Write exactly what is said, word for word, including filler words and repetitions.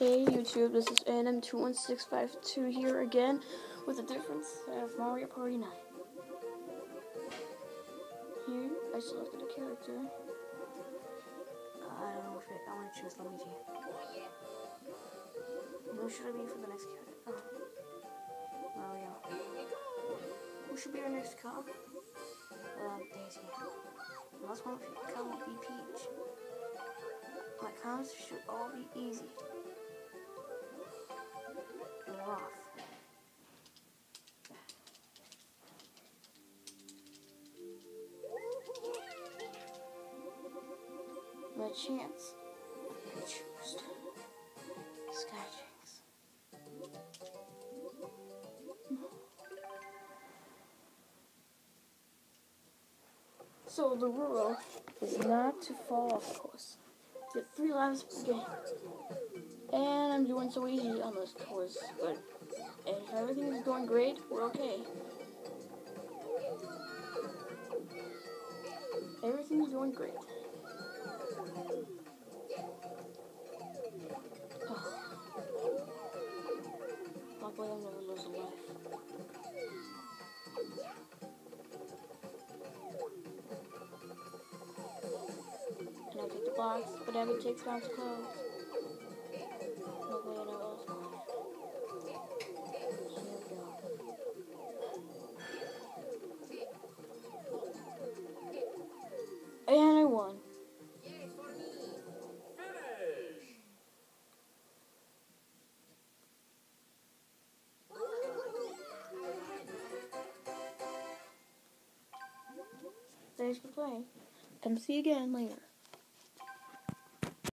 Hey YouTube, this is N M two one six five two here again with a difference of Mario Party nine. Here, I selected a character. Uh, I don't know if it, I want to choose Luigi. Who should I be for the next character? Oh, Mario. Who should be our next cop? Um, Daisy. The last one cop will be Peach. My comms should all be easy. And we're off. My chance. I choose Skyjinks. So the rule is not to fall off course. Get three lives per game. And I'm doing so easy on this course, but if everything is going great, we're okay. Everything's going great. Oh. Luckily, I'll never lose a life. And I take the box, but Abby takes down his clothes. Luckily, I never lost a life. Here we go. And I won. Thanks for playing. Come see you again later.